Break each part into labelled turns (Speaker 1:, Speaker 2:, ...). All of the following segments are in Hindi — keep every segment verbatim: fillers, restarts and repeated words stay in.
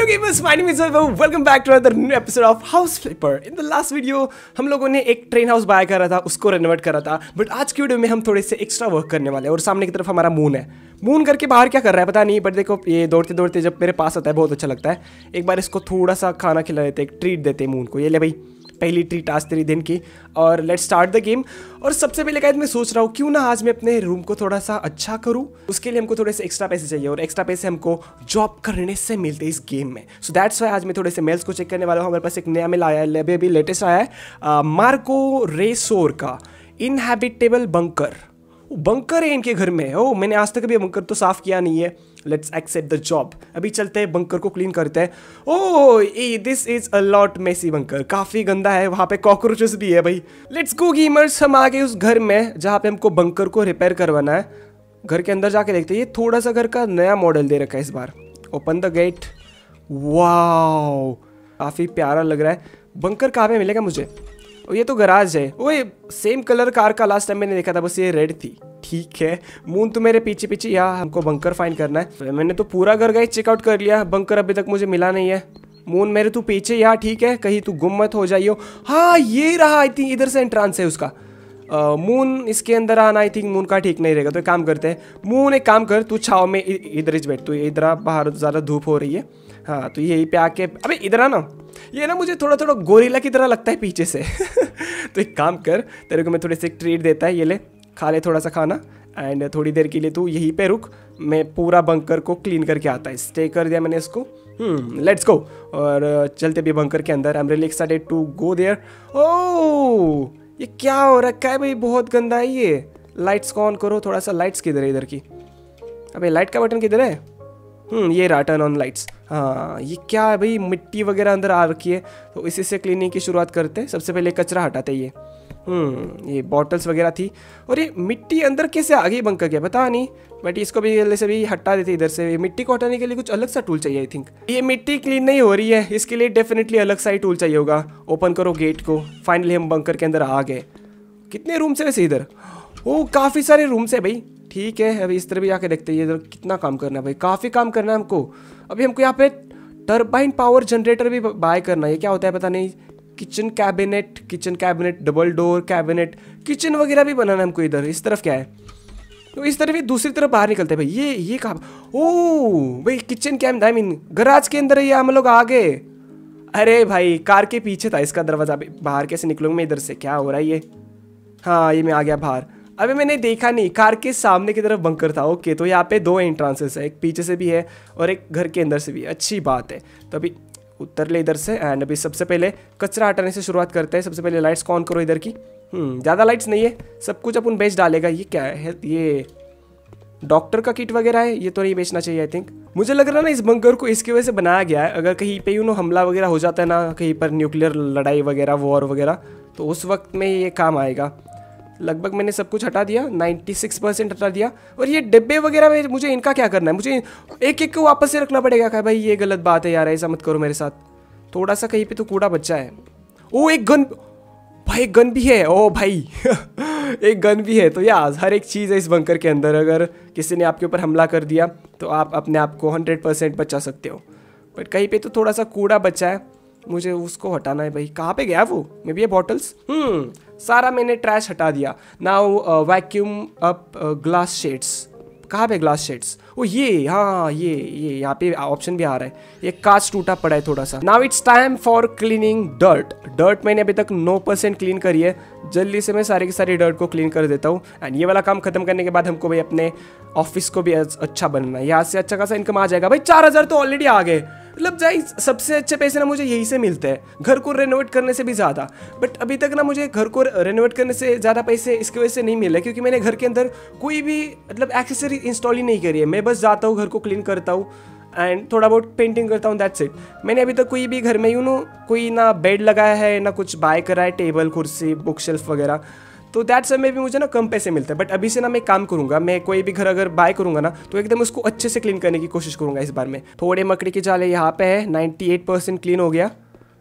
Speaker 1: Hello gamers, my name is Vaibhav. Welcome back to another new episode of House Flipper. In the last video हम लोगों ने एक ट्रेन हाउस बाय करा था, उसको रेनोवेट करा था. बट आज की वीडियो में हम थोड़े से एक्स्ट्रा वर्क करने वाले हैं. और सामने की तरफ हमारा मून है. मून करके बाहर क्या कर रहा है पता नहीं, बट देखो ये दौड़ते दौड़ते जब मेरे पास आता है बहुत अच्छा लगता है. एक बार इसको थोड़ा सा खाना खिला देते, एक ट्रीट देते मून को. ये ले भाई, पहली ट्रीट आज तेरी दिन की. और लेट्स स्टार्ट द गेम. और सबसे पहले गाइस मैं सोच रहा हूँ क्यों ना आज मैं अपने रूम को थोड़ा सा अच्छा करूँ. उसके लिए हमको थोड़े से एक्स्ट्रा पैसे चाहिए, और एक्स्ट्रा पैसे हमको जॉब करने से मिलते हैं इस गेम में. सो दैट्स वाई आज मैं थोड़े से मेल्स को चेक करने वाला हूँ. हमारे पास एक नया मेल आया है, अभी अभी लेटेस्ट आया है, मार्को रेसोर का इनहैबिटेबल बंकर. बंकर है इनके घर में. ओ मैंने आज तक अभी बंकर तो साफ किया नहीं है. Let's accept the job. अभी चलते हैं बंकर को क्लीन करते हैं. Oh this is a lot messy bunker. काफी गंदा है, वहां पे कॉकरोचेस भी है भाई. Let's go gamers. हम आ गए उस घर में जहाँ पे हमको बंकर को रिपेयर करवाना है. घर के अंदर जाके देखते हैं. ये थोड़ा सा घर का नया मॉडल दे रखा है इस बार. Open the gate. वाओ काफी प्यारा लग रहा है. बंकर कहाँ पे मिलेगा मुझे? और ये तो गराज है. ओए सेम कलर कार का लास्ट टाइम मैंने देखा था, बस ये रेड थी. ठीक है मून तो मेरे पीछे पीछे. यहाँ हमको बंकर फाइंड करना है. मैंने तो पूरा घर गाइस चेकआउट कर लिया. बंकर अभी तक मुझे मिला नहीं है. मून मेरे तू पीछे यहाँ, ठीक है, कहीं तू गुम मत हो जाइयो. हाँ ये रहा, आई थिंक इधर से एंट्रांस है उसका. मून uh, इसके अंदर आना आई थिंक मून का ठीक नहीं रहेगा. तो एक काम करते हैं, मून एक काम कर, तू छाव में इधर ही बैठ. तू इधर बाहर ज़्यादा धूप हो रही है. हाँ तो यहीं पे आके, अबे इधर आना. ये ना मुझे थोड़ा थोड़ा गोरिल्ला की तरह लगता है पीछे से. तो एक काम कर, तेरे को मैं थोड़े से ट्रीट देता है. ये ले, खा ले थोड़ा सा खाना. एंड थोड़ी देर के लिए तू यहीं पे रुक, मैं पूरा बंकर को क्लीन करके आता है. स्टे कर दिया मैंने इसको. Hmm let's go. और चलते भी बंकर के अंदर. I am really excited to go there. Oh ये क्या हो रखा है भाई, बहुत गंदा है ये. लाइट्स को ऑन करो थोड़ा सा. लाइट्स किधर है इधर की? अबे लाइट का बटन किधर है? हम्म ये रहा, टर्न ऑन लाइट्स. हाँ ये क्या है भाई, मिट्टी वगैरह अंदर आ रखी है. तो इसी से क्लीनिंग की शुरुआत करते हैं. सबसे पहले कचरा हटाते हैं. ये हम्म ये बॉटल्स वगैरह थी. और ये मिट्टी अंदर कैसे आ गई बंकर के पता नहीं. बट इसको भी जल्दी से भी हटा देते इधर से. मिट्टी को हटाने के लिए कुछ अलग सा टूल चाहिए आई थिंक. ये मिट्टी क्लीन नहीं हो रही है, इसके लिए डेफिनेटली अलग सा ही टूल चाहिए होगा. ओपन करो गेट को. फाइनली हम बंकर के अंदर आ गए. कितने रूम्स है वैसे इधर? ओ काफ़ी सारे रूम्स है भाई. ठीक है अभी इस तरह भी जाके देखते हैं इधर कितना काम करना है भाई. काफ़ी काम करना है हमको. अभी हमको यहाँ पे टर्बाइन पावर जनरेटर भी बाय करना है. ये क्या होता है पता नहीं. Kitchen cabinet, kitchen cabinet, double door cabinet, kitchen वगैरह भी बनाना है हमको इधर. इस तरफ क्या है? तो इस तरफ ही दूसरी तरफ बाहर निकलते हैं भाई. ये ये कहाँ? ओह भाई kitchen cabinet, I mean garage के अंदर ही हम लोग आ गए. अरे भाई कार के पीछे था इसका दरवाजा. बाहर कैसे निकलूंगा मैं इधर से? क्या हो रहा है ये? हाँ ये मैं आ गया बाहर. अबे मैंने देखा नहीं, कार के सामने की तरफ बंकर था. ओके तो यहाँ पे दो एंट्रांसेस है, एक पीछे से भी है और एक घर के अंदर से भी. अच्छी बात है. तो अभी उतर ले इधर से. एंड अभी सबसे पहले कचरा हटाने से शुरुआत करते हैं. सबसे पहले लाइट्स को ऑन करो इधर की. हम्म ज़्यादा लाइट्स नहीं है, सब कुछ अपन बेच डालेगा. ये क्या है? ये डॉक्टर का किट वगैरह है. ये तो नहीं बेचना चाहिए आई थिंक. मुझे लग रहा है ना इस बंकर को इसकी वजह से बनाया गया है. अगर कहीं पे यू नो हमला वगैरह हो जाता है ना, कहीं पर न्यूक्लियर लड़ाई वगैरह, वॉर वगैरह, तो उस वक्त में ये काम आएगा. लगभग मैंने सब कुछ हटा दिया, छियानवे परसेंट हटा दिया. और ये डिब्बे वगैरह में मुझे इनका क्या करना है? मुझे एक एक को वापस से रखना पड़ेगा क्या भाई? ये गलत बात है यार, ऐसा मत करो मेरे साथ. थोड़ा सा कहीं पे तो कूड़ा बच्चा है. ओ एक गन भाई, एक गन भी है. ओ भाई एक गन भी है. तो यार हर एक चीज़ है इस बंकर के अंदर. अगर किसी ने आपके ऊपर हमला कर दिया तो आप अपने आप को हंड्रेड परसेंट बचा सकते हो. बट कहीं पे तो थोड़ा सा कूड़ा बचा है, मुझे उसको हटाना है भाई. कहाँ पे गया वो? मे बी ये बॉटल्स. हम्म सारा मैंने ट्रैश हटा दिया. Now vacuum up glass shades. कहाँ पे ग्लास शेड्स? ओ ये, हाँ ये ये यहाँ पे ऑप्शन भी आ रहा है. ये कांच टूटा पड़ा है थोड़ा सा. Now it's time for cleaning dirt. Dirt मैंने अभी तक नौ परसेंट क्लीन करी है. जल्दी से मैं सारी की सारी डर्ट को क्लीन कर देता हूँ. एंड ये वाला काम खत्म करने के बाद हमको भाई अपने ऑफिस को भी अच्छा बनना है. यहाँ से अच्छा खासा इनकम आ जाएगा भाई. चार हज़ार तो ऑलरेडी आ गए. मतलब जाई सबसे अच्छे पैसे ना मुझे यही से मिलते हैं, घर को रेनोवेट करने से भी ज़्यादा. बट अभी तक ना मुझे घर को रेनोवेट करने से ज़्यादा पैसे इसकी वजह से नहीं मिले, क्योंकि मैंने घर के अंदर कोई भी मतलब एक्सेसरी इंस्टॉल ही नहीं करी है. मैं बस जाता हूँ, घर को क्लीन करता हूँ एंड थोड़ा बहुत पेंटिंग करता हूँ, दैट्स इट. मैंने अभी तक कोई भी घर में यू नो कोई ना बेड लगाया है, ना कुछ बाय करा है, टेबल कुर्सी बुक शेल्फ वगैरह. तो दैट समय भी मुझे ना कम पैसे मिलते हैं. बट अभी से ना मैं काम करूंगा, मैं कोई भी घर अगर बाय करूंगा ना तो एकदम उसको अच्छे से क्लीन करने की कोशिश करूंगा इस बार में. थोड़े मकड़ी के जाले यहाँ पे है, अट्ठानवे परसेंट क्लीन हो गया.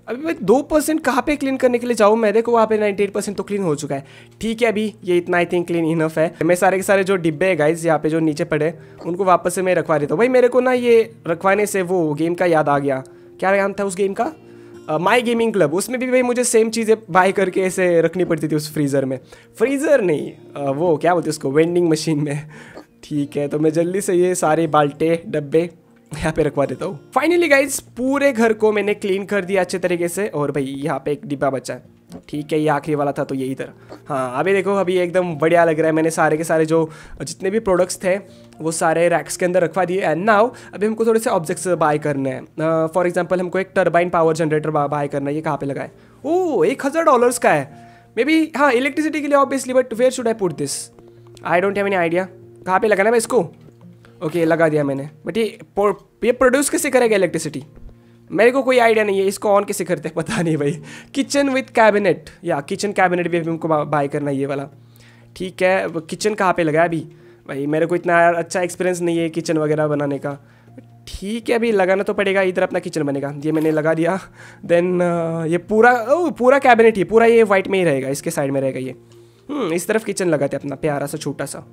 Speaker 1: अभी भाई दो परसेंट कहाँ पे क्लीन करने के लिए जाऊँ मैं? देखो वहाँ पे नाइन्टी एट परसेंट तो क्लीन हो चुका है। ठीक है, अभी ये इतना आई थिंक क्लीन इनफ है। मैं सारे के सारे जो डिब्बे है गाइज यहाँ पे जो नीचे पड़े उनको वापस से मैं रखवा देता हूँ। भाई मेरे को ना ये रखवाने से वो गेम का याद आ गया। क्या नाम था उस गेम का? My gaming club. उसमें भी भाई मुझे सेम चीज़ें बाय करके ऐसे रखनी पड़ती थी उस फ्रीज़र में। फ्रीज़र नहीं, आ, वो क्या बोलते उसको, वेंडिंग मशीन में। ठीक है, तो मैं जल्दी से ये सारे बाल्टे डब्बे यहाँ पे रखवा देता हूँ। फाइनली गाइज पूरे घर को मैंने क्लीन कर दिया अच्छे तरीके से। और भाई यहाँ पे एक डिब्बा बचा है। ठीक है, ये आखिरी वाला था तो ये इधर। हाँ अभी देखो, अभी एकदम बढ़िया लग रहा है। मैंने सारे के सारे जो जितने भी प्रोडक्ट्स थे वो सारे रैक्स के अंदर रखवा दिए। एंड नाउ अभी हमको थोड़े से ऑब्जेक्ट्स बाय करने हैं। फॉर एग्जांपल हमको एक टर्बाइन पावर जनरेटर बाय करना है। ये कहाँ पे लगा है? ओह, एक हज़ार डॉलर्स का है मे बी। हाँ इलेक्ट्रिसिटी के लिए obviously, but where should I put this? I don't have any idea कहाँ पे लगाना है इसको। ओके okay, लगा दिया मैंने। बट ये ये प्रोड्यूस कैसे करेगा इलेक्ट्रिसिटी? मेरे को कोई आइडिया नहीं है। इसको ऑन कैसे करते हैं पता नहीं भाई। किचन विथ कैबिनेट, या किचन कैबिनेट भी हमको बाय करना है ये वाला। ठीक है, किचन कहाँ पे लगा है अभी? भाई मेरे को इतना अच्छा एक्सपीरियंस नहीं है किचन वगैरह बनाने का। ठीक है, अभी लगाना तो पड़ेगा। इधर अपना किचन बनेगा, ये मैंने लगा दिया। देन ये पूरा ओ पूरा कैबिनेट ही पूरा ये वाइट में ही रहेगा, इसके साइड में रहेगा ये। हम्म इस तरफ किचन लगाते अपना प्यारा सा छोटा सा।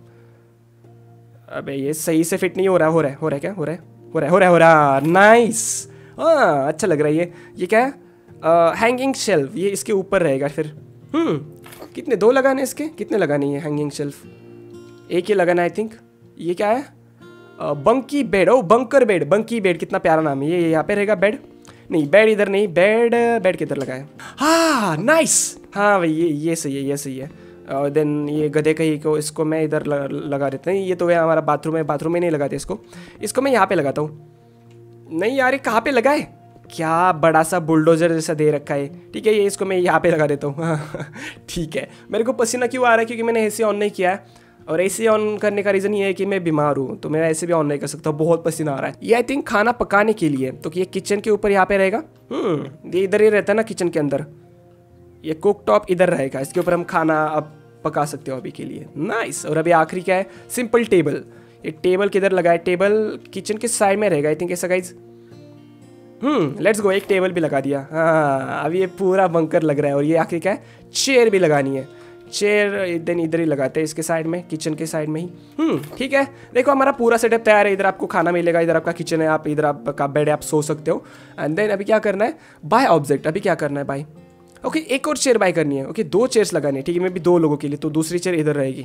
Speaker 1: अबे ये सही से फिट नहीं हो रहा। हो रहा है हो रहा है क्या? हो रहा है हो रहा है हो रहा है हो रहा है नाइस। हाँ अच्छा लग रहा है ये। ये क्या है? हैंगिंग शेल्फ, ये इसके ऊपर रहेगा फिर। हम्म कितने, दो लगाने इसके? कितने लगाने ये हैंगिंग शेल्फ? एक ही लगाना आई थिंक। ये क्या है? Bunky bed. Oh bunker bed, bunky bed, कितना प्यारा नाम है। ये यहाँ पे रहेगा बेड। नहीं बेड इधर नहीं, बेड बेड किधर लगा है? हाँ नाइस। हाँ भाई ये ये सही है, ये सही है। और देन ये गधे कहीं को इसको मैं इधर लगा देता हूँ। ये तो है हमारा बाथरूम है, बाथरूम में नहीं लगाते इसको। इसको मैं यहाँ पे लगाता हूँ। नहीं यार, ये कहाँ पे लगा है? क्या बड़ा सा बुलडोजर जैसा दे रखा है। ठीक है, ये इसको मैं यहाँ पे लगा देता हूँ। ठीक है, मेरे को पसीना क्यों आ रहा है? क्योंकि मैंने एसी ऑन नहीं किया है। और एसी ऑन करने का रीज़न ये है कि मैं बीमार हूँ, तो मैं ऐसे भी ऑन नहीं कर सकता। बहुत पसीना आ रहा है। ये आई थिंक खाना पकाने के लिए, तो ये किचन के ऊपर यहाँ पे रहेगा। हम्म ये इधर ही रहता है ना किचन के अंदर। ये कुक टॉप इधर रहेगा, इसके ऊपर हम खाना अब पका सकते हो अभी के लिए। नाइस। और अभी आखिरी क्या है? Simple table. ये टेबल किधर लगा है? टेबल किचन के साइड में रहेगा आई थिंक ऐसा गाइज। हम्म लेट्स गो, एक टेबल भी लगा दिया। हाँ अब ये पूरा बंकर लग रहा है। और ये आखिरी क्या है? चेयर भी लगानी है। चेयर देन इधर ही लगाते हैं इसके साइड में, किचन के साइड में ही। हम्म ठीक है, देखो हमारा पूरा सेटअप तैयार है। इधर आपको खाना मिलेगा, इधर आपका किचन है, आप इधर आपका बेड है, आप सो सकते हो। एंड देन अभी क्या करना है? Buy object. अभी क्या करना है? बाय। ओके okay, एक और चेयर बाय करनी है। ओके okay, दो चेयर्स लगानी है। ठीक है, मैं भी दो लोगों के लिए, तो दूसरी चेयर इधर रहेगी।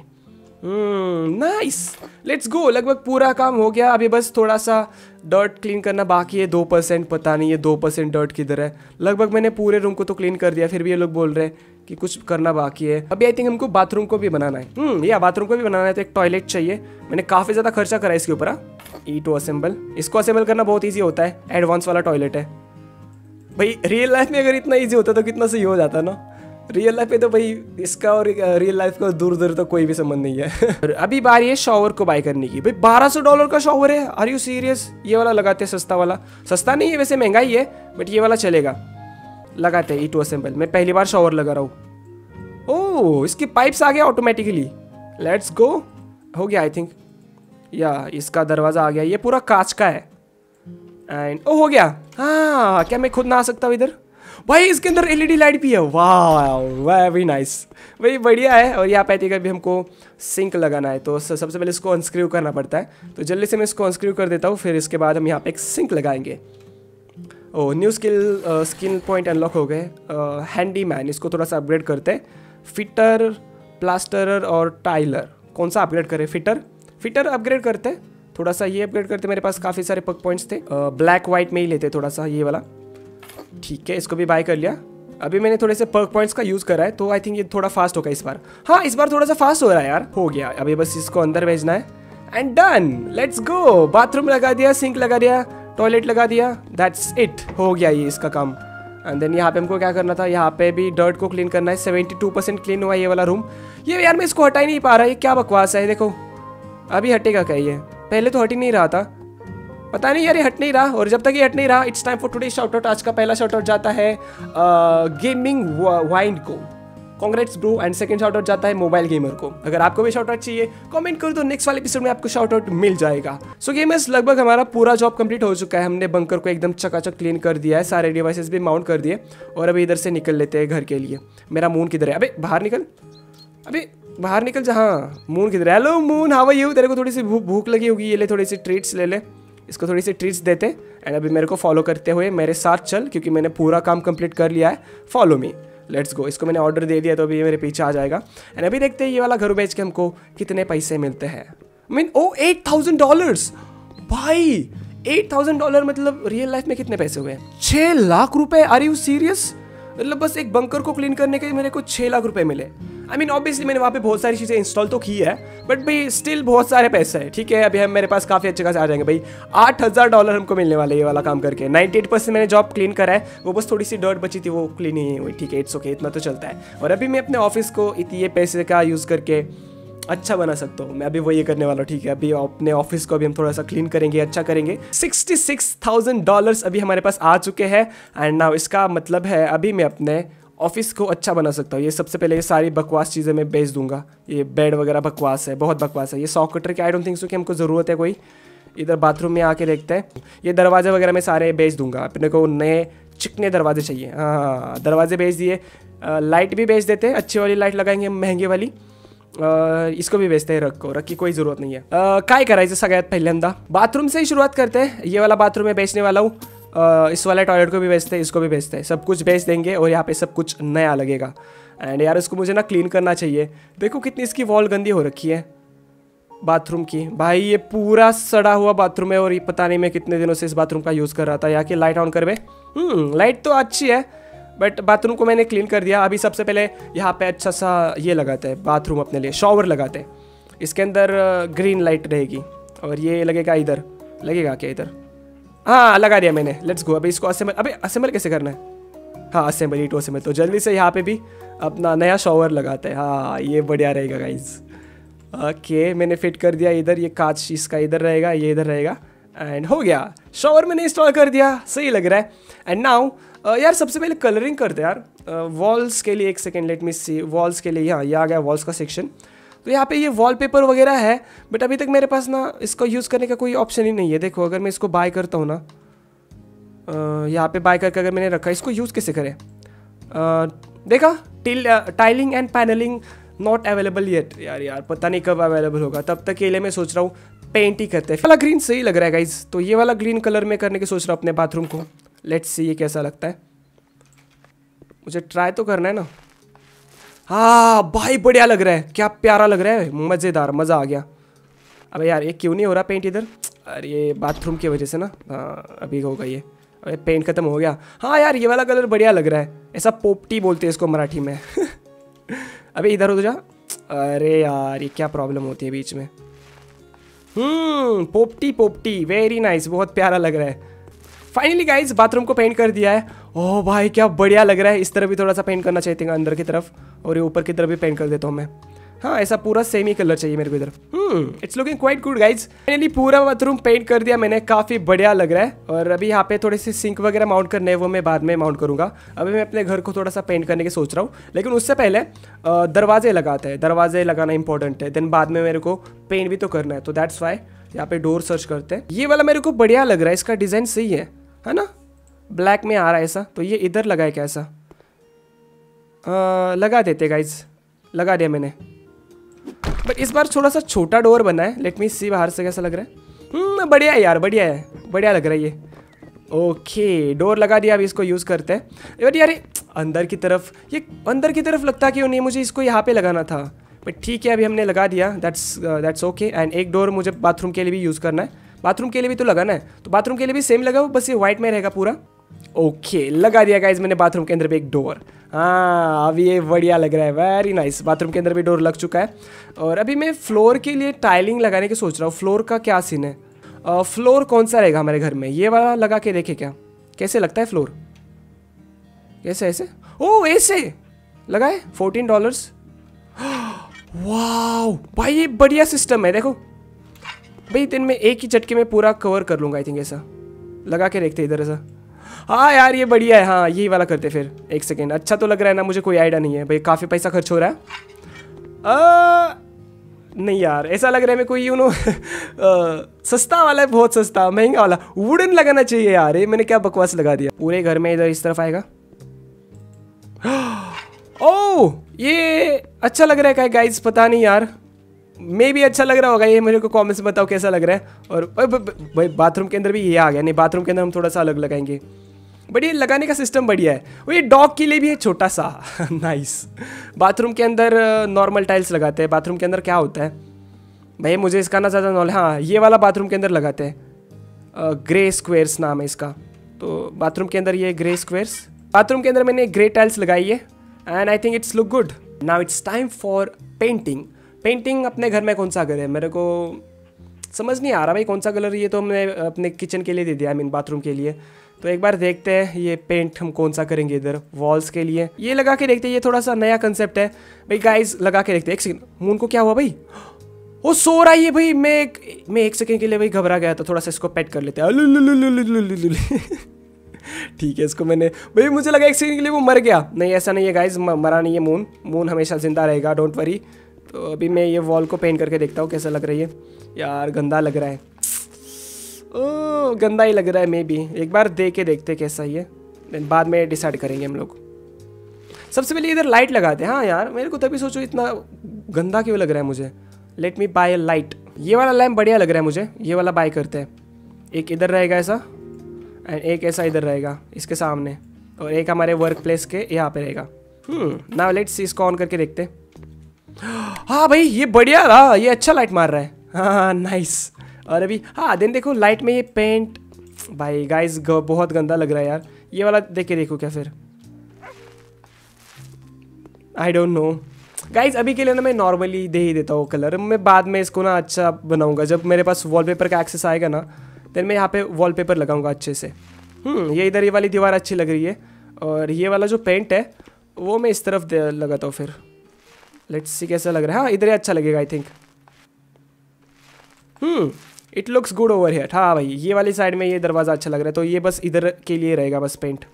Speaker 1: Nice, let's go. लगभग पूरा काम हो गया। अभी बस थोड़ा सा डर्ट क्लीन करना बाकी है। दो परसेंट पता नहीं ये दो परसेंट डर्ट किधर है। लगभग मैंने पूरे रूम को तो क्लीन कर दिया, फिर भी ये लोग बोल रहे हैं कि कुछ करना बाकी है। अभी आई थिंक हमको बाथरूम को भी बनाना है। हम्म या बाथरूम को भी बनाना है, तो एक टॉयलेट चाहिए। मैंने काफ़ी ज़्यादा खर्चा करा है इसके ऊपर। ई टू असेंबल, इसको असेंबल करना बहुत ईजी होता है। एडवांस वाला टॉयलेट है भाई। रियल लाइफ में अगर इतना ईजी होता तो कितना सही हो जाता ना। रियल लाइफ में तो भाई इसका और रियल लाइफ का दूर दूर तो कोई भी संबंध नहीं है। अभी बारी है शॉवर को बाय करने की। भाई बारह सौ डॉलर का शॉवर है, आर यू सीरियस? ये वाला लगाते हैं, सस्ता वाला। सस्ता नहीं है वैसे, महंगा ही है, बट ये वाला चलेगा। लगाते हैं ई टू असेंबल। मैं पहली बार शॉवर लगा रहा हूँ। ओह इसकी पाइप्स आ गया ऑटोमेटिकली। Let's go. हो गया आई थिंक, या इसका दरवाज़ा आ गया। ये पूरा कांच का है। एंड ओ हो गया। हाँ क्या मैं खुद ना आ सकता हूँ इधर? भाई इसके अंदर एलईडी लाइट भी है। वाह वेरी नाइस भाई, बढ़िया है। और यहाँ पे आती है भी हमको सिंक लगाना है, तो सबसे पहले इसको अनस्क्रू करना पड़ता है। तो जल्दी से मैं इसको अनस्क्रू कर देता हूँ, फिर इसके बाद हम यहाँ पे एक सिंक लगाएंगे। Oh new skill skill point unlock हो गए। हैंडी मैन, इसको थोड़ा सा अपग्रेड करते हैं। फिटर, प्लास्टरर और टाइलर, कौन सा अपग्रेड करें? फिटर फिटर अपग्रेड करते हैं। थोड़ा सा ये अपग्रेड करते, मेरे पास काफ़ी सारे पक पॉइंट्स थे। ब्लैक वाइट में ही लेते थोड़ा सा ये वाला। ठीक है, इसको भी बाय कर लिया। अभी मैंने थोड़े से पर्क पॉइंट्स का यूज़ करा है, तो आई थिंक ये थोड़ा फास्ट होगा इस बार। हाँ इस बार थोड़ा सा फास्ट हो रहा है यार। हो गया, अभी बस इसको अंदर भेजना है and done. Let's go. Bathroom लगा दिया, सिंक लगा दिया, टॉयलेट लगा दिया, दैट्स इट। हो गया ये इसका काम। एंड देन यहाँ पे हमको क्या करना था? यहाँ पे भी डर्ट को क्लीन करना है। सेवेंटी टू परसेंट क्लीन हुआ ये वाला रूम। ये यार मैं इसको हटा ही नहीं पा रहा। ये क्या बकवास है? देखो अभी हटेगा क्या ये? पहले तो हट ही नहीं रहा था, पता नहीं यार ये हट नहीं रहा। और जब तक ये हट नहीं रहा, it's time for today shout out. आज का पहला शाउट आउट जाता है गेमिंग वाइंड को। Congrats bro. And second shout out जाता है मोबाइल गेमर को। अगर आपको भी शाउट आउट चाहिए कमेंट करो तो नेक्स्ट वाले एपिसोड में आपको शाउट आउट मिल जाएगा। सो गेमर्स लगभग हमारा पूरा जॉब कंप्लीट हो चुका है। हमने बंकर को एकदम चकाचक क्लीन कर दिया है, सारे डिवाइसेस भी माउंट कर दिए और अभी इधर से निकल लेते हैं घर के लिए। मेरा मून किधर है? अबे बाहर निकल, अबे बाहर निकल जा। हाँ मून किधर है? Hello Moon, how are you? तेरे को थोड़ी सी भूख लगी होगी, ये ले थोड़ी सी ट्रीट्स ले ले, इसको थोड़ी सी ट्रीट्स देते। एंड अभी मेरे को फॉलो करते हुए मेरे साथ चल, क्योंकि मैंने पूरा काम कंप्लीट कर लिया है। Follow me, let's go. इसको मैंने ऑर्डर दे दिया तो अभी ये मेरे पीछे आ जाएगा। एंड अभी देखते हैं ये वाला घर बेच के हमको कितने पैसे मिलते हैं। I mean oh eight thousand dollars भाई, एट थाउजेंड डॉलर मतलब रियल लाइफ में कितने पैसे हुए? छः लाख रुपए। Are you serious? मतलब बस एक बंकर को क्लीन करने के मेरे को छः लाख रुपए मिले। आई मीन ऑब्वियसली मैंने वहाँ पे बहुत सारी चीज़ें इंस्टॉल तो की है, बट भाई स्टिल बहुत सारे पैसे हैं। ठीक है, अभी हम मेरे पास काफ़ी अच्छे खासे आ जाएंगे भाई। आठ हज़ार डॉलर हमको मिलने वाले ये वाला काम करके। नाइन्टी एट परसेंट मैंने जॉब क्लीन करा है, वो बस थोड़ी सी डर्ट बची थी, वो क्लीन ही हुई। ठीक है, इट्स ओके, इतना तो चलता है। और अभी मैं अपने ऑफिस को ये पैसे का यूज़ करके अच्छा बना सकता हूँ। मैं अभी वही करने वाला हूँ। ठीक है, अभी अपने ऑफिस को अभी हम थोड़ा सा क्लीन करेंगे, अच्छा करेंगे। सिक्सटी सिक्स थाउजेंड डॉलर्स अभी हमारे पास आ चुके हैं। एंड नाउ इसका मतलब है अभी मैं अपने ऑफिस को अच्छा बना सकता हूँ। ये सबसे पहले ये सारी बकवास चीज़ें मैं बेच दूंगा। ये बेड वगैरह बकवास है, बहुत बकवास है। ये सॉक कटर की आई डोंट थिंक सो कि हमको ज़रूरत है कोई। इधर बाथरूम में आके देखते हैं। ये दरवाजे वगैरह मैं सारे बेच दूंगा। अपने को नए चिकने दरवाजे चाहिए। हाँ, दरवाजे बेच दिए। लाइट भी बेच देते हैं, अच्छी वाली लाइट लगाएंगे, महंगी वाली। Uh, इसको भी बेचते हैं, रख को रख की कोई ज़रूरत नहीं है। uh, काय करायचं सगळ्यात पहिल्यांदा बाथरूम से ही शुरुआत करते हैं। ये वाला बाथरूम मैं बेचने वाला हूँ। uh, इस वाले टॉयलेट को भी बेचते हैं, इसको भी बेचते हैं, सब कुछ बेच देंगे और यहाँ पे सब कुछ नया लगेगा। एंड यार इसको मुझे ना क्लीन करना चाहिए। देखो कितनी इसकी वॉल गंदी हो रखी है बाथरूम की। भाई ये पूरा सड़ा हुआ बाथरूम है और ये पता नहीं मैं कितने दिनों से इस बाथरूम का यूज़ कर रहा था। यहाँ की लाइट ऑन कर बे। हम्म लाइट तो अच्छी है, बट बाथरूम को मैंने क्लीन कर दिया। अभी सबसे पहले यहाँ पे अच्छा सा ये लगाते हैं बाथरूम अपने लिए, शॉवर लगाते हैं। इसके अंदर ग्रीन लाइट रहेगी और ये लगेगा इधर। लगेगा क्या इधर? हाँ लगा दिया मैंने। Let's go. अभी इसको असेंबल, अबे असेंबल कैसे करना है? हाँ असेंबल, ई टू असेंबल। तो जल्दी से यहाँ पे भी अपना नया शॉवर लगाते हैं। हाँ ये बढ़िया रहेगा गाइज। ओके मैंने फिट कर दिया इधर। ये कांच इसका इधर रहेगा, ये इधर रहेगा। एंड हो गया, शॉवर मैंने इंस्टॉल कर दिया, सही लग रहा है। एंड नाउ Uh, यार सबसे पहले कलरिंग करते हैं यार वॉल्स uh, के लिए। एक second, let me see. Walls के लिए, हाँ ये आ गया वॉल्स का सेक्शन। तो यहाँ पे ये वॉलपेपर वगैरह है, बट अभी तक मेरे पास ना इसको यूज़ करने का कोई ऑप्शन ही नहीं है। देखो अगर मैं इसको बाय करता हूँ ना, uh, यहाँ पे बाय करके अगर मैंने रखा, इसको यूज़ कैसे करें? uh, देखा tile tiling and panelling not available yet. यार यार पता नहीं कब अवेलेबल होगा, तब तक के लिए मैं सोच रहा हूँ पेंट ही करते हैं। वाला ग्रीन सही लग रहा है गाइज, तो ये वाला ग्रीन कलर में करने की सोच रहा हूँ अपने बाथरूम को। लेट्स सी ये कैसा लगता है, मुझे ट्राई तो करना है ना। हाँ भाई बढ़िया लग रहा है, क्या प्यारा लग रहा है, मज़ेदार, मज़ा आ गया। अबे यार ये क्यों नहीं हो रहा पेंट इधर? अरे ये बाथरूम की वजह से ना। हाँ अभी होगा ये। अरे पेंट खत्म हो गया। हाँ यार ये वाला कलर बढ़िया लग रहा है, ऐसा पोपटी बोलते हैं इसको मराठी में। अबे इधर हो जा। अरे यार ये क्या प्रॉब्लम होती है बीच में। हम्म पोपटी पोपटी, वेरी नाइस, बहुत प्यारा लग रहा है। फाइनली गाइज बाथरूम को पेंट कर दिया है। ओह भाई क्या बढ़िया लग रहा है। इस तरफ भी थोड़ा सा पेंट करना चाहिए था, अंदर की तरफ, और ये ऊपर की तरफ भी पेंट कर देता हूँ मैं। हाँ ऐसा पूरा सेम ही कलर चाहिए मेरे को इधर। Hmm it's looking quite good guys. Finally पूरा बाथरूम पेंट कर दिया मैंने, काफ़ी बढ़िया लग रहा है। और अभी यहाँ पे थोड़े से सिंक वगैरह माउंट करने हैं, वो मैं बाद में माउंट करूँगा। अभी मैं अपने घर को थोड़ा सा पेंट करने की सोच रहा हूँ, लेकिन उससे पहले दरवाजे लगाते हैं। दरवाजे लगाना इंपॉर्टेंट है, देन बाद में मेरे को पेंट भी तो करना है। तो दैट्स वाई यहाँ पे डोर सर्च करते हैं। ये वाला मेरे को बढ़िया लग रहा है, इसका डिज़ाइन सही है है ना, ब्लैक में आ रहा है ऐसा। तो ये इधर लगा है क्या ऐसा? आ, लगा देते गाइज, लगा दिया मैंने, बट इस बार थोड़ा सा छोटा डोर बना है। लेट मी सी बाहर से कैसा लग रहा है। हम्म बढ़िया है यार, बढ़िया है, बढ़िया लग रहा है ये। ओके डोर लगा दिया, अभी इसको यूज़ करते हैं। बट यार अंदर की तरफ, ये अंदर की तरफ लगता क्यों नहीं? मुझे इसको यहाँ पे लगाना था, बट ठीक है अभी हमने लगा दिया। That's that's okay. एंड एक डोर मुझे बाथरूम के लिए भी यूज़ करना है, बाथरूम के लिए भी तो लगाना है, तो बाथरूम के लिए भी सेम लगाओ, बस ये व्हाइट में रहेगा पूरा। ओके लगा दिया गाइज मैंने बाथरूम के अंदर भी एक डोर। हाँ अभी ये बढ़िया लग रहा है, वेरी नाइस। बाथरूम के अंदर भी डोर लग चुका है। और अभी मैं फ्लोर के लिए टाइलिंग लगाने की सोच रहा हूँ। फ्लोर का क्या सीन है? आ, फ्लोर कौन सा रहेगा हमारे घर में? ये वाला लगा के देखे क्या कैसे लगता है फ्लोर। कैसे ऐसे? ओ ऐसे लगाए, फोर्टीन डॉलर्स। वाह भाई ये बढ़िया सिस्टम है। देखो भाई दिन में एक ही झटके में पूरा कवर कर लूँगा आई थिंक। ऐसा लगा के देखते इधर ऐसा। हाँ यार ये बढ़िया है। हाँ यही वाला करते फिर। एक सेकेंड, अच्छा तो लग रहा है ना, मुझे कोई आइडिया नहीं है भाई, काफ़ी पैसा खर्च हो रहा है। आ, नहीं यार ऐसा लग रहा है मैं कोई यू नो सस्ता वाला है, बहुत सस्ता, महंगा वाला वुडन लगाना चाहिए यार। ये मैंने क्या बकवास लगा दिया। पूरे घर में इधर इस तरफ आएगा। ओह ये अच्छा लग रहा है क्या गाइस, पता नहीं यार, मे भी अच्छा लग रहा होगा ये, मेरे को कमेंट्स में बताओ कैसा लग रहा है। और भाई बाथरूम के अंदर भी ये आ गया। नहीं बाथरूम के अंदर हम थोड़ा सा अलग लगाएंगे, बट ये लगाने का सिस्टम बढ़िया है। वो ये डॉग के लिए भी है छोटा सा नाइस। बाथरूम के अंदर नॉर्मल टाइल्स लगाते हैं। बाथरूम के अंदर क्या होता है भाई, मुझे इसका ना ज़्यादा नॉलेज। हाँ ये वाला बाथरूम के अंदर लगाते हैं, ग्रे स्क्वेयर्स नाम है इसका। तो बाथरूम के अंदर ये ग्रे स्क्वेयर्स, बाथरूम के अंदर मैंने ग्रे टाइल्स लगाई है and I think it's look good. Now it's time for painting. Painting अपने घर में कौन सा कलर है, मेरे को समझ नहीं आ रहा भाई कौन सा कलर। ये तो हमने अपने किचन के लिए दे दिया, आई मीन बाथरूम के लिए। तो एक बार देखते हैं ये पेंट हम कौन सा करेंगे इधर वॉल्स के लिए। ये लगा के देखते हैं, ये थोड़ा सा नया कंसेप्ट है भाई गाइस, लगा के देखते हैं। एक सेकंड, मून को क्या हुआ भाई, वो सो रहा है भाई। मैं एक मैं एक सेकंड के लिए भाई घबरा गया, तो थोड़ा सा इसको पेट कर लेते हैं। ठीक है इसको मैंने भाई, मुझे लगा एक सेकंड के लिए वो मर गया। नहीं ऐसा नहीं है गाइस, मरा नहीं है मून, मून हमेशा जिंदा रहेगा, डोंट वरी। तो अभी मैं ये वॉल को पेंट करके देखता हूँ कैसा लग रही है। यार गंदा लग रहा है, ओह गंदा ही लग रहा है। मे बी एक बार दे के देखते कैसा ही है, देन बाद में डिसाइड करेंगे हम लोग। सबसे पहले इधर लाइट लगाते हैं। हाँ यार मेरे को तभी सोचो इतना गंदा क्यों लग रहा है मुझे। Let me buy a light. ये वाला लैम्प बढ़िया लग रहा है मुझे, ये वाला बाय करते हैं। एक इधर रहेगा ऐसा एंड एक ऐसा इधर रहेगा इसके सामने, और एक हमारे वर्क प्लेस के यहाँ पे रहेगा। हम्म नाउ लेट्स सी, इसको ऑन करके देखते हैं। हाँ भाई ये बढ़िया, हाँ ये अच्छा लाइट मार रहा है। हाँ नाइस। और अभी हाँ देन देखो लाइट में ये पेंट, भाई गाइस बहुत गंदा लग रहा है यार। ये वाला देख के देखो क्या फिर, आई डोंट नो गाइस। अभी के लिए ना मैं नॉर्मली दे ही देता हूँ कलर, मैं बाद में इसको ना अच्छा बनाऊंगा। जब मेरे पास वॉलपेपर का एक्सेस आएगा ना, देन मैं यहाँ पे वॉलपेपर लगाऊंगा अच्छे से। हम्म ये इधर ये वाली दीवार अच्छी लग रही है, और ये वाला जो पेंट है वो मैं इस तरफ लगाता हूँ फिर। लेट्स सी कैसा लग रहा है। हाँ इधर ही अच्छा लगेगा I think. Hmm it looks good over here. हाँ भाई ये वाली साइड में ये दरवाज़ा अच्छा लग रहा है, तो ये बस इधर के लिए रहेगा बस पेंट।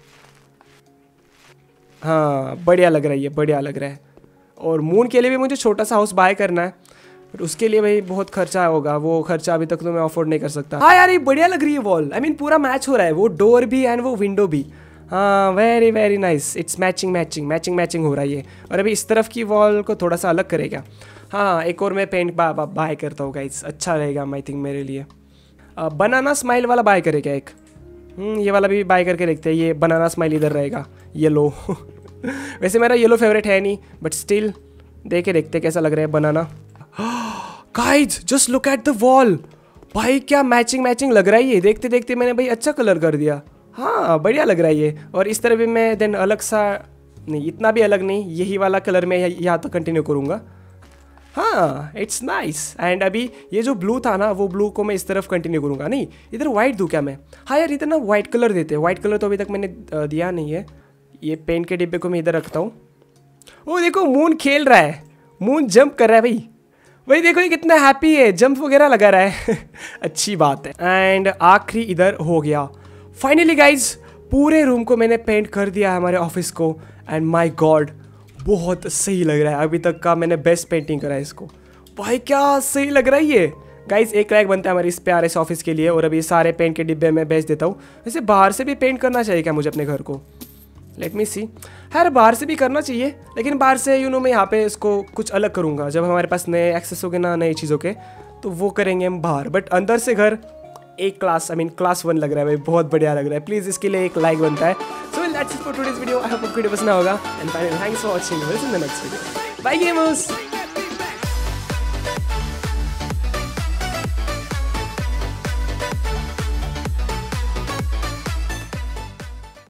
Speaker 1: हाँ बढ़िया लग रहा है, ये बढ़िया लग रहा है। और मून के लिए भी मुझे छोटा सा हाउस बाय करना है, बट उसके लिए भाई बहुत खर्चा होगा, वो खर्चा अभी तक तो मैं अफोर्ड नहीं कर सकता। हाँ यार ये बढ़िया लग रही है वॉल, आई मीन पूरा मैच हो रहा है, वो डोर भी एंड वो विंडो भी। हाँ very very nice, it's matching matching matching matching हो रहा है ये। और अभी इस तरफ की वॉल को थोड़ा सा अलग करेगा। हाँ एक और मैं पेंट बा, बा, बाय करता हूँ गाइस, अच्छा रहेगा आई थिंक मेरे लिए। बनाना स्माइल वाला बाय करेगा एक। हम्म ये वाला भी बाय करके देखते हैं। ये बनाना स्माइल इधर रहेगा, येलो। वैसे मेरा येलो फेवरेट है नहीं, बट स्टिल देख के देखते कैसा लग रहा है बनाना। Guys just look at the wall, भाई क्या मैचिंग मैचिंग लग रहा है ये। देखते देखते मैंने भाई अच्छा कलर कर दिया। हाँ बढ़िया लग रहा है ये। और इस तरह भी मैं देन अलग सा, नहीं इतना भी अलग नहीं, यही वाला कलर मैं यहाँ तो कंटिन्यू करूँगा। हाँ इट्स नाइस। एंड अभी ये जो ब्लू था ना, वो ब्लू को मैं इस तरफ कंटिन्यू करूँगा। नहीं इधर वाइट दूँ क्या मैं? हाँ यार इधर ना वाइट कलर देते हैं। वाइट कलर तो अभी तक मैंने दिया नहीं है। ये पेंट के डिब्बे को मैं इधर रखता हूँ। ओ देखो मून खेल रहा है, मून जंप कर रहा है भाई। भाई देखो ये कितना हैप्पी है, जंप वगैरह लगा रहा है। अच्छी बात है। एंड आखिरी इधर हो गया फाइनली गाइज। पूरे रूम को मैंने पेंट कर दिया है हमारे ऑफिस को, एंड माय गॉड बहुत सही लग रहा है। अभी तक का मैंने बेस्ट पेंटिंग करा है इसको। भाई क्या सही लग रहा है ये गाइज। एक लाइक बनता है हमारे इस प्यारे से ऑफिस के लिए। और अभी सारे पेंट के डिब्बे में बेच देता हूँ। वैसे बाहर से भी पेंट करना चाहिए क्या मुझे अपने घर को? Let me see. यार बाहर से भी करना चाहिए, लेकिन बाहर से यू नो मैं यहाँ पे इसको कुछ अलग करूँगा। जब हमारे पास नए एक्सेस हो गए ना नई चीज़ों के, तो वो करेंगे हम बाहर। बट अंदर से घर एक class, I mean class one लग रहा है भाई, बहुत बढ़िया लग रहा है। प्लीज़ इसके लिए एक लाइक बनता है। So that's it for today's video. I hope आपको वीडियो पसंद होगा, and finally thanks for watching. Will see you in the next video. Bye gamers.